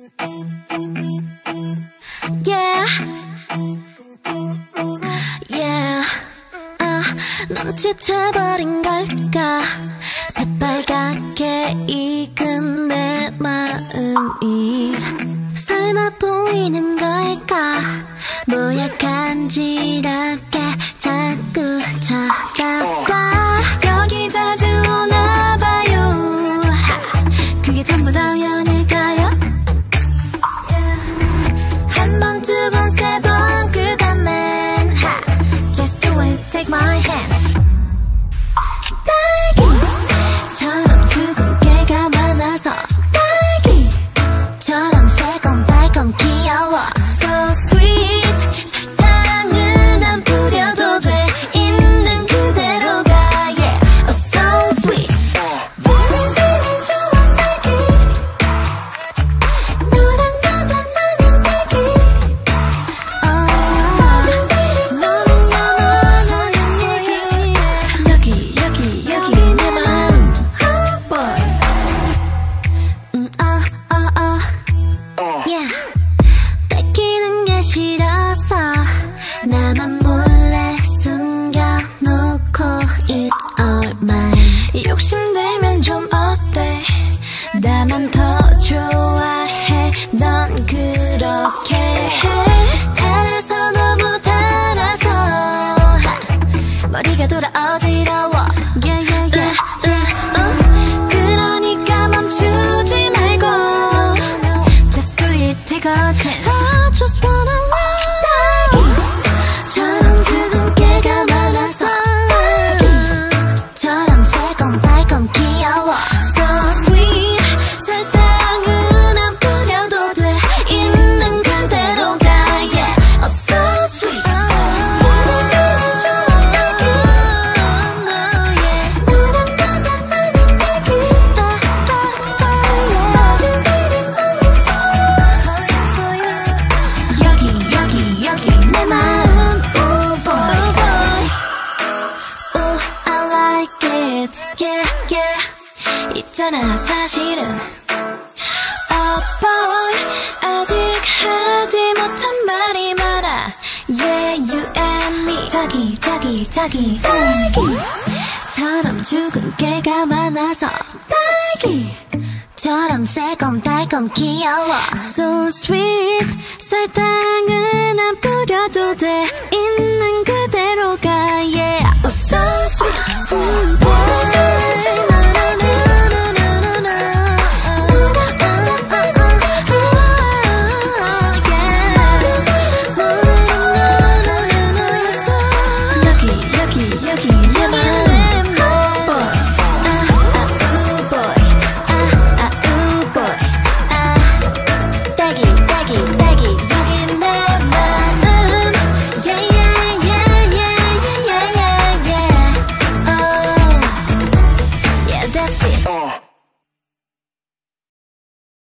Yeah, yeah. 넌 지쳐버린 걸까? 새빨갛게 익은 내 마음이 삶아 보이는 걸까? 뭐야 간지럽게 자꾸 쳐다봐. 여기 자주 오나봐요. 그게 전부 다 연일까요? 한 번, 두 번, 세 번 그 다음엔 Just do it, take my hand. 딸기처럼 죽은 깨가 많아서 딸기처럼 새콤달콤 귀여워. So sweet. 설탕은 안 뿌려도 돼. 있는 그대로가 yeah. Oh so sweet. Very very 좋아 딸기. 너랑 나만 나는 딸기. 너는 나는 얘기. 여기 내 마음. Oh boy. Yeah. 뺏기는 게 싫어서 나만 몰래 숨겨놓고 It's all mine. 욕심내면 좀 어때? 나만 더 좋아해. 넌 그렇게 해. 알아서 너무 달아서 머리가 돌아 어지러워. Yeah, yeah, yeah. 그러니까 멈추지 말고 Just do it, take a chance. I just wanna love. 딸기처럼 죽은 깨가 많아서 딸기처럼 새콤달콤 귀여워. So sweet. 설탕은 안 뿌려도 돼. 있는 그대로가 yeah. Oh so sweet. 너를 좋아 딸기. No yeah. 너랑 나만 나는 딸기. 여기 내 마음. Oh boy. Oh I like it. Yeah yeah. 있잖아 사실은 Oh boy. 아직 하지 못한 말이 많아. Yeah you and me. 딸기처럼 죽은 깨가 많아서 딸기처럼 새콤달콤 귀여워. So sweet. 설탕은 안 뿌려도 돼. 있는 그대로가 yeah. Oh so sweet.